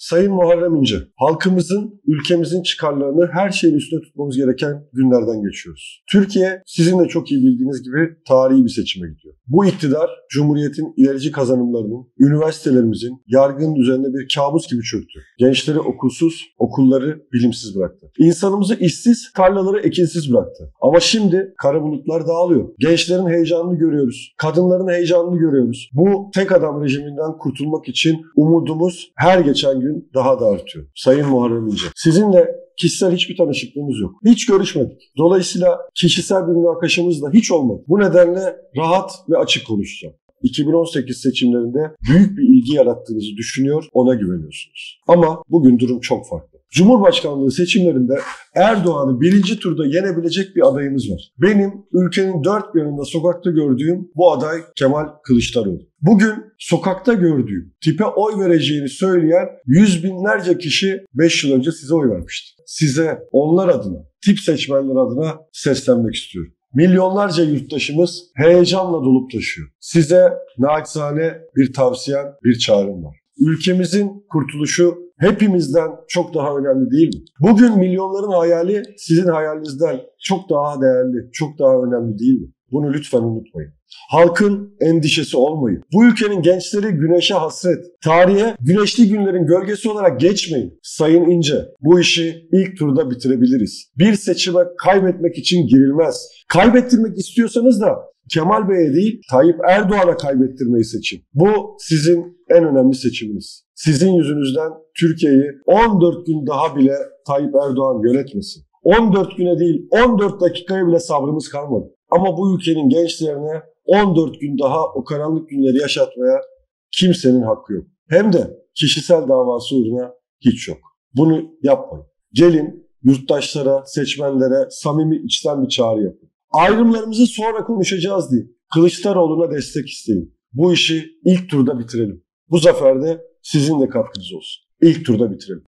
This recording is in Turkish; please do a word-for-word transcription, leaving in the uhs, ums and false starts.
Sayın Muharrem İnce, halkımızın, ülkemizin çıkarlarını her şeyin üstüne tutmamız gereken günlerden geçiyoruz. Türkiye, sizin de çok iyi bildiğiniz gibi tarihi bir seçime gidiyor. Bu iktidar, Cumhuriyet'in ilerici kazanımlarının, üniversitelerimizin, yargının üzerinde bir kabus gibi çöktü. Gençleri okulsuz, okulları bilimsiz bıraktı. İnsanımızı işsiz, tarlaları ekinsiz bıraktı. Ama şimdi kara bulutlar dağılıyor. Gençlerin heyecanını görüyoruz. Kadınların heyecanını görüyoruz. Bu tek adam rejiminden kurtulmak için umudumuz her geçen gün daha da artıyor. Sayın Muharrem İnce, sizinle kişisel hiçbir tanışıklığımız yok. Hiç görüşmedik. Dolayısıyla kişisel bir münakaşamız da hiç olmadı. Bu nedenle rahat ve açık konuşacağım. iki bin on sekiz seçimlerinde büyük bir ilgi yarattığınızı düşünüyor, ona güveniyorsunuz. Ama bugün durum çok farklı. Cumhurbaşkanlığı seçimlerinde Erdoğan'ı birinci turda yenebilecek bir adayımız var. Benim ülkenin dört bir yanında sokakta gördüğüm bu aday Kemal Kılıçdaroğlu. Bugün sokakta gördüğüm, tipe oy vereceğini söyleyen yüz binlerce kişi beş yıl önce size oy vermişti. Size, onlar adına, tip seçmenler adına seslenmek istiyorum. Milyonlarca yurttaşımız heyecanla dolup taşıyor. Size naçizane bir tavsiyem, bir çağrım var. Ülkemizin kurtuluşu hepimizden çok daha önemli değil mi? Bugün milyonların hayali sizin hayalinizden çok daha değerli, çok daha önemli değil mi? Bunu lütfen unutmayın. Halkın endişesi olmayın. Bu ülkenin gençleri güneşe hasret. Tarihe güneşli günlerin gölgesi olarak geçmeyin. Sayın İnce, bu işi ilk turda bitirebiliriz. Bir seçime kaybetmek için girilmez. Kaybettirmek istiyorsanız da Kemal Bey'e değil, Tayyip Erdoğan'a kaybettirmeyi seçin. Bu sizin en önemli seçiminiz. Sizin yüzünüzden Türkiye'yi on dört gün daha bile Tayyip Erdoğan yönetmesin. on dört güne değil, on dört dakikaya bile sabrımız kalmadı. Ama bu ülkenin gençlerine on dört gün daha o karanlık günleri yaşatmaya kimsenin hakkı yok. Hem de kişisel davası uğruna hiç yok. Bunu yapmayın. Gelin yurttaşlara, seçmenlere samimi içten bir çağrı yapın. Ayrımlarımızı sonra konuşacağız deyin. Kılıçdaroğlu'na destek isteyin. Bu işi ilk turda bitirelim. Bu zafer de sizin de katkınız olsun. İlk turda bitirelim.